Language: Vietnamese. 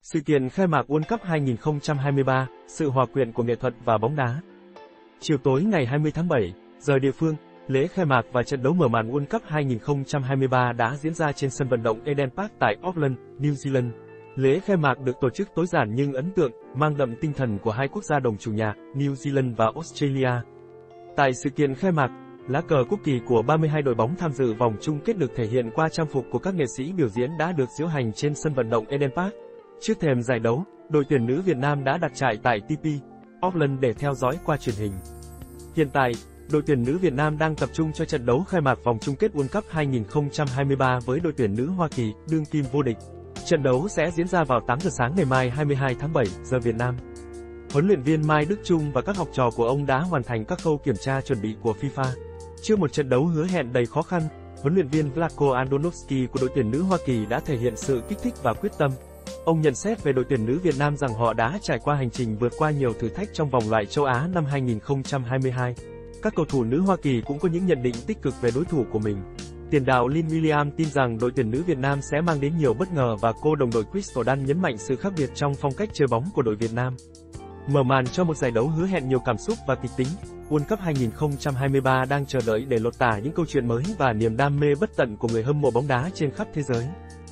Sự kiện khai mạc World Cup 2023, sự hòa quyện của nghệ thuật và bóng đá. Chiều tối ngày 20 tháng 7, giờ địa phương, lễ khai mạc và trận đấu mở màn World Cup 2023 đã diễn ra trên sân vận động Eden Park tại Auckland, New Zealand. Lễ khai mạc được tổ chức tối giản nhưng ấn tượng, mang đậm tinh thần của hai quốc gia đồng chủ nhà, New Zealand và Australia. Tại sự kiện khai mạc, lá cờ quốc kỳ của 32 đội bóng tham dự vòng chung kết được thể hiện qua trang phục của các nghệ sĩ biểu diễn đã được diễu hành trên sân vận động Eden Park. Trước thềm giải đấu, đội tuyển nữ Việt Nam đã đặt trại tại TP, Auckland để theo dõi qua truyền hình. Hiện tại, đội tuyển nữ Việt Nam đang tập trung cho trận đấu khai mạc vòng chung kết World Cup 2023 với đội tuyển nữ Hoa Kỳ, đương kim vô địch. Trận đấu sẽ diễn ra vào 8 giờ sáng ngày mai 22 tháng 7 giờ Việt Nam. Huấn luyện viên Mai Đức Chung và các học trò của ông đã hoàn thành các khâu kiểm tra chuẩn bị của FIFA. Trước một trận đấu hứa hẹn đầy khó khăn, huấn luyện viên Vlatko Andonovski của đội tuyển nữ Hoa Kỳ đã thể hiện sự kích thích và quyết tâm. Ông nhận xét về đội tuyển nữ Việt Nam rằng họ đã trải qua hành trình vượt qua nhiều thử thách trong vòng loại châu Á năm 2022. Các cầu thủ nữ Hoa Kỳ cũng có những nhận định tích cực về đối thủ của mình. Tiền đạo Lynn Williams tin rằng đội tuyển nữ Việt Nam sẽ mang đến nhiều bất ngờ và cô đồng đội Crystal Dunn nhấn mạnh sự khác biệt trong phong cách chơi bóng của đội Việt Nam. Mở màn cho một giải đấu hứa hẹn nhiều cảm xúc và kịch tính, World Cup 2023 đang chờ đợi để lột tả những câu chuyện mới và niềm đam mê bất tận của người hâm mộ bóng đá trên khắp thế giới.